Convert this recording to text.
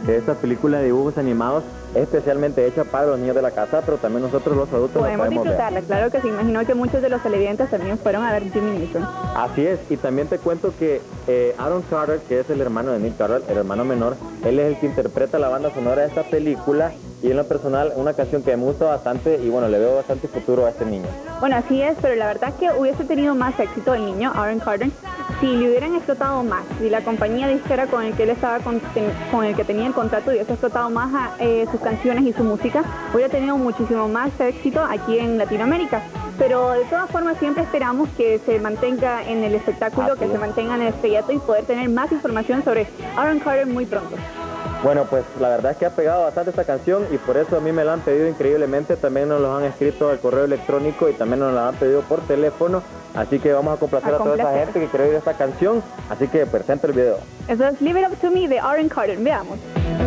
que esta película de dibujos animados es especialmente hecha para los niños de la casa, pero también nosotros los adultos podemos podemos disfrutarla, ver. claro que sí. Imagino que muchos de los televidentes también fueron a ver Jimmy Neutron. Así es, y también te cuento que Aaron Carter, que es el hermano de Nick Carter, el hermano menor, él es el que interpreta la banda sonora de esta película, y en lo personal una canción que me gusta bastante y bueno, le veo bastante futuro a este niño. Bueno, así es, pero la verdad es que hubiese tenido más éxito el niño, Aaron Carter, si le hubieran explotado más, si la compañía disquera con el que él estaba con el que tenía el contrato hubiese explotado más sus canciones y su música, hubiera tenido muchísimo más éxito aquí en Latinoamérica. Pero de todas formas siempre esperamos que se mantenga en el espectáculo, que se mantenga en el estrellato y poder tener más información sobre Aaron Carter muy pronto. Bueno, pues la verdad es que ha pegado bastante esta canción y por eso a mí me la han pedido increíblemente, también nos lo han escrito al correo electrónico y también nos la han pedido por teléfono, así que vamos a complacer a toda esa gente que quiere oír esta canción, así que presento el video. Eso es Live It Up To Me de Aaron Carter, veamos.